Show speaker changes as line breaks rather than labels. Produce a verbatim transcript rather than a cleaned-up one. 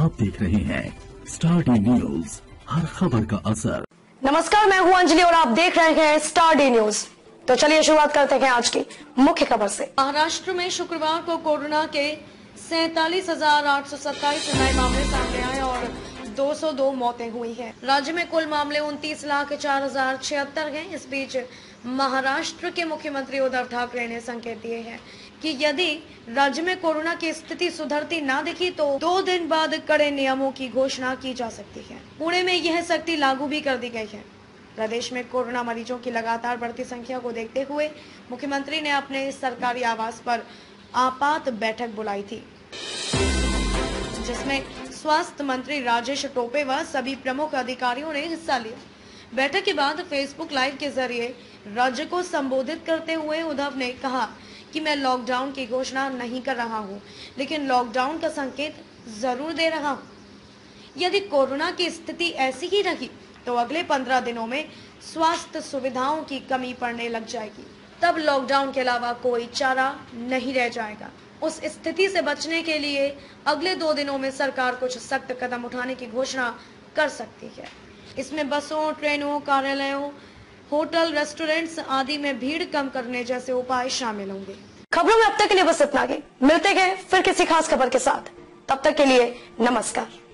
आप देख रहे हैं स्टार डी न्यूज, हर खबर का असर।
नमस्कार, मैं हूं अंजलि और आप देख रहे हैं स्टार डी न्यूज। तो चलिए शुरुआत करते हैं आज की मुख्य खबर से।
महाराष्ट्र में शुक्रवार को कोरोना के सैतालीस हजार आठ सौ सत्ताईस नए मामले सामने आए और दो सौ दो मौतें हुई हैं। राज्य में कुल मामले उनतीस लाख चार हजार छिहत्तर हैं। इस बीच महाराष्ट्र के मुख्यमंत्री उद्धव ठाकरे ने संकेत दिए हैं कि यदि राज्य में कोरोना की स्थिति सुधरती ना दिखी तो दो दिन बाद कड़े नियमों की घोषणा की जा सकती है। पुणे में यह सख्ती लागू भी कर दी गई है। प्रदेश में कोरोना मरीजों की लगातार बढ़ती संख्या को देखते हुए मुख्यमंत्री ने अपने सरकारी आवास पर आपात बैठक बुलाई थी, जिसमें स्वास्थ्य मंत्री राजेश टोपे व सभी प्रमुख अधिकारियों ने हिस्सा लिया। बैठक के बाद फेसबुक लाइव के जरिए राज्य को संबोधित करते हुए उद्धव ने कहा कि मैं लॉकडाउन की घोषणा नहीं कर रहा हूं, लेकिन लॉकडाउन का संकेत जरूर दे रहा हूं। यदि कोरोना की स्थिति ऐसी ही रही तो अगले पंद्रह दिनों में स्वास्थ्य सुविधाओं की कमी पड़ने लग जाएगी। तब लॉकडाउन के अलावा कोई चारा नहीं रह जाएगा। उस स्थिति से बचने के लिए अगले दो दिनों में सरकार कुछ सख्त कदम उठाने की घोषणा कर सकती है। इसमें बसों, ट्रेनों, कार्यालयों, होटल, रेस्टोरेंट्स आदि में भीड़ कम करने जैसे उपाय शामिल होंगे।
खबरों में अब तक के लिए बस इतना ही। मिलते हैं फिर किसी खास खबर के साथ। तब तक के लिए नमस्कार।